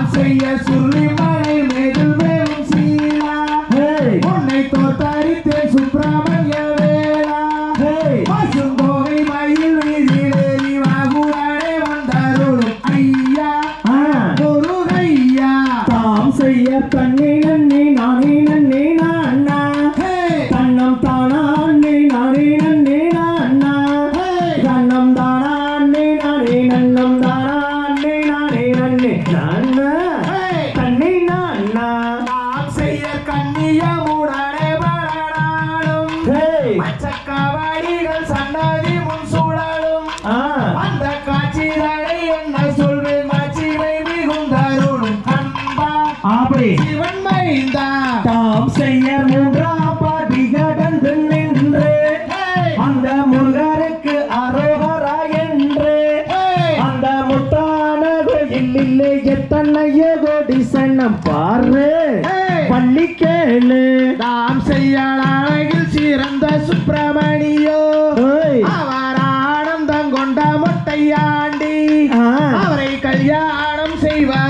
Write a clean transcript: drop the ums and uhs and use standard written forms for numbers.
செய்ய சுருளி மலை மேதில் வேவும் சீலா உன்னை தோத்தரித்தேன் சுப்பிரமணிய வேளா பசுந்தோகை மயில் வீதியிலேறி வாகுடனே வந்தருளும் ஐயா முருகையா தாம் செய்ய கண்ணே நன்னே நானே நன்னே நானா கண்ணம் தானா அண்ணே நானே நன்னே நானா கண்ணம் தானா அண்ணே நானே நன்னம் தானா அண்ணே நானே நன்னே நானா கண்ணே நானா தாம் செய்ய கண்ணியமுடனே பரநாளும் மச்சக்காவடிகள் சன்னதி முன் சூழலும் அந்த காட்சிகளை என்ன சொல்வேன் மாட்சிமை மிகுந்தருளும் அன்பா அப்படி சிவன் மைந்தா தாம் செய்ய மூன்றாம் பாடி கடந்து நின்று அந்த முருகருக்கு அரோகரா என்று அந்த முட்டான கோயில் இல்லை எத்தனைய கோடி சன்னம் பாரு பள்ளி கேளு தாம் செய்ய அழகில் சிறந்த சுப்பிரமணியோ அவர் ஆனந்தம் கொண்ட மொட்டையாண்டி அவரை கல்யாணம் செய்வார்